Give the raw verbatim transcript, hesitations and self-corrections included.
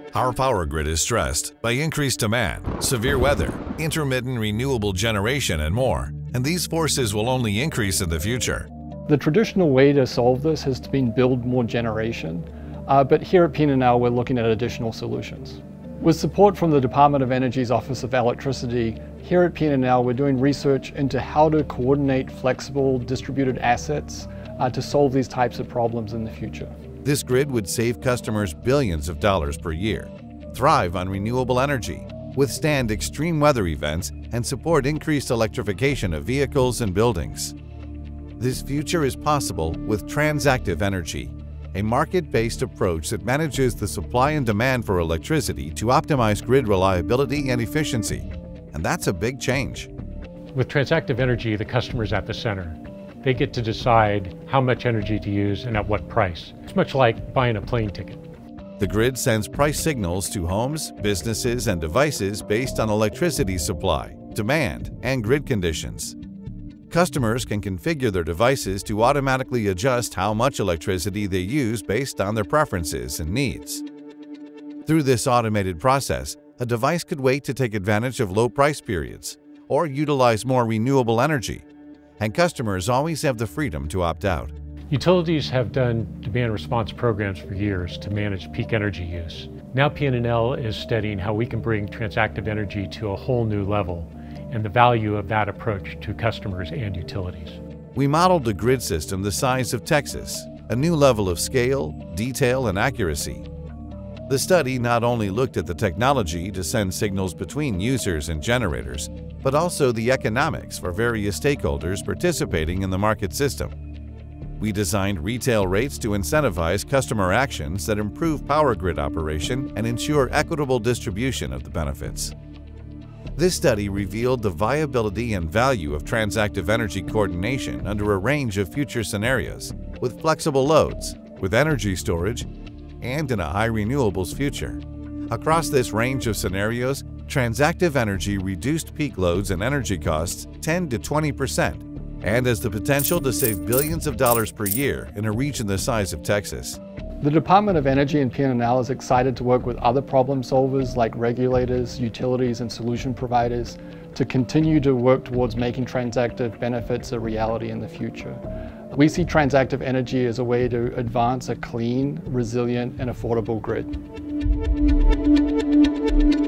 Our power grid is stressed by increased demand, severe weather, intermittent renewable generation, and more, and these forces will only increase in the future. The traditional way to solve this has been build more generation, uh, but here at P N N L we're looking at additional solutions. With support from the Department of Energy's Office of Electricity, here at P N N L we're doing research into how to coordinate flexible distributed assets uh, to solve these types of problems in the future. This grid would save customers billions of dollars per year, thrive on renewable energy, withstand extreme weather events, and support increased electrification of vehicles and buildings. This future is possible with Transactive energy, a market-based approach that manages the supply and demand for electricity to optimize grid reliability and efficiency. And that's a big change. With Transactive energy, the customer's at the center. They get to decide how much energy to use and at what price. It's much like buying a plane ticket. The grid sends price signals to homes, businesses, and devices based on electricity supply, demand, and grid conditions. Customers can configure their devices to automatically adjust how much electricity they use based on their preferences and needs. Through this automated process, a device could wait to take advantage of low price periods or utilize more renewable energy, and customers always have the freedom to opt out. Utilities have done demand response programs for years to manage peak energy use. Now P N N L is studying how we can bring Transactive energy to a whole new level and the value of that approach to customers and utilities. We modeled a grid system the size of Texas, a new level of scale, detail, and accuracy. The study not only looked at the technology to send signals between users and generators, but also the economics for various stakeholders participating in the market system. We designed retail rates to incentivize customer actions that improve power grid operation and ensure equitable distribution of the benefits. This study revealed the viability and value of Transactive energy coordination under a range of future scenarios, with flexible loads, with energy storage, and in a high renewables future. Across this range of scenarios, Transactive energy reduced peak loads and energy costs ten to twenty percent and has the potential to save billions of dollars per year in a region the size of Texas. The Department of Energy and P N N L is excited to work with other problem solvers like regulators, utilities, and solution providers to continue to work towards making Transactive benefits a reality in the future. We see Transactive energy as a way to advance a clean, resilient, and affordable grid.